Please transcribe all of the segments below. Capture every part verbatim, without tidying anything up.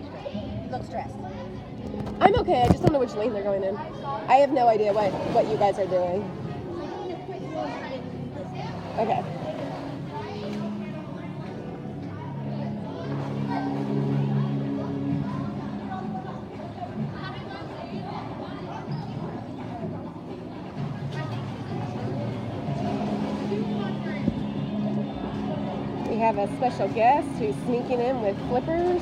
You look stressed. I'm okay. I just don't know which lane they're going in. I have no idea what, what you guys are doing. Okay. We have a special guest who's sneaking in with flippers.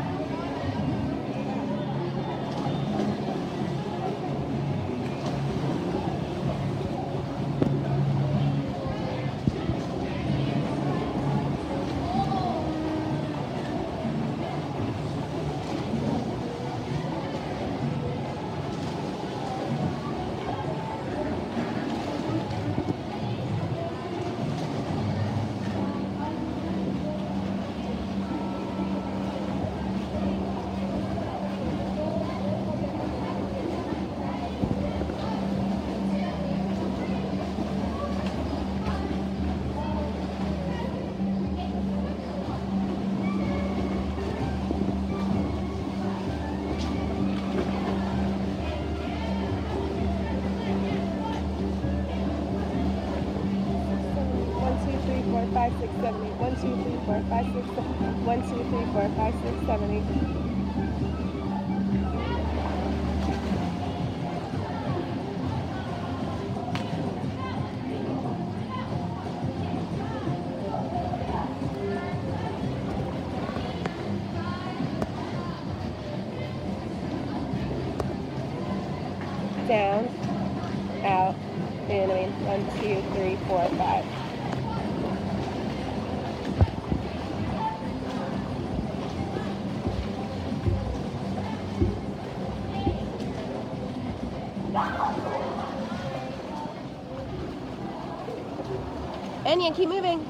Five, six, seven, eight. One, two, three, four, five, six, seven. One, two, three, four, five, six, seven, eight. Down, out, in, I mean, one, two, three, four, five. Enya, keep moving.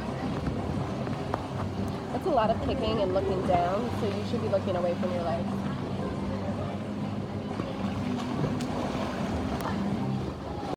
That's a lot of kicking and looking down, so you should be looking away from your legs.